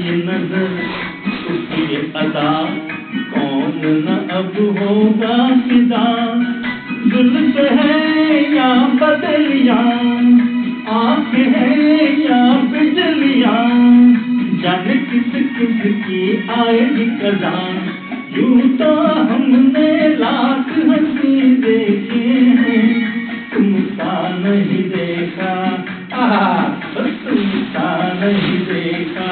ये नजर उसकी ये अदा, कौन न अब होगा फिदा। जुल्फ है या बदलियां, आंखें हैं या बिजलियां, जाने किस किस की आएगी कदा। यूं तो हमने लाख हंसी देखे हैं, तुमसा नहीं देखा, तुमसा नहीं देखा।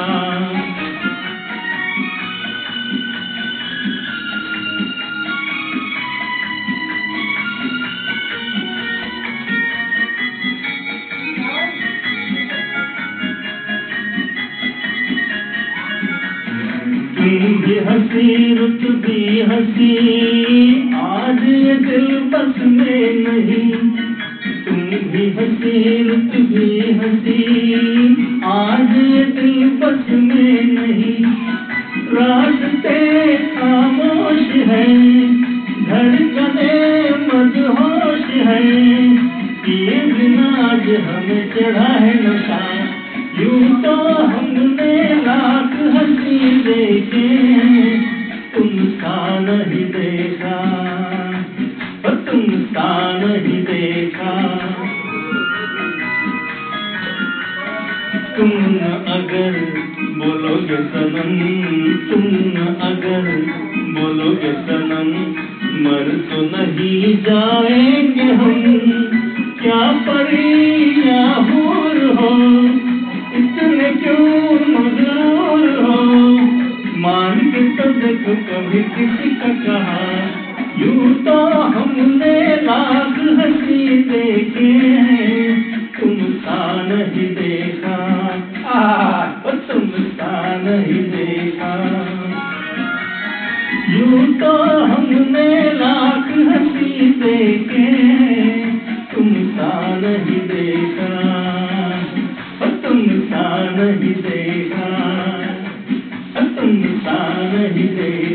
तुम भी हंसी रुत भी हंसी, आज ये दिल बस में नहीं। तुम भी हंसी रुत भी हंसी, आज ये दिल बस में नहीं। रास्ते खामोश है, धड़कने मदहोश है, ये बिना आज हमें चढ़ा है नशा। यूं तो हमने लाख हंसी देखे हैं, तुमसा नहीं देखा, तुमसा नहीं देखा। तुम न अगर बोलोगे सनम, तुम न अगर बोलोगे सनम, मर तो नहीं जाएंगे हम। क्या परी या हूर हो, इतने क्यों मजबूर हो, मान के तो देखो कभी किसी का कहा। यूं तो हमने लाख हंसी देखे हैं, तुमसा नहीं देखा, तुमसा नहीं देखा। यूं तो हमने लाख हंसी देखे हैं, तुमसा नहीं देखा, तुमसा नहीं देखा, तुमसा नहीं देखा।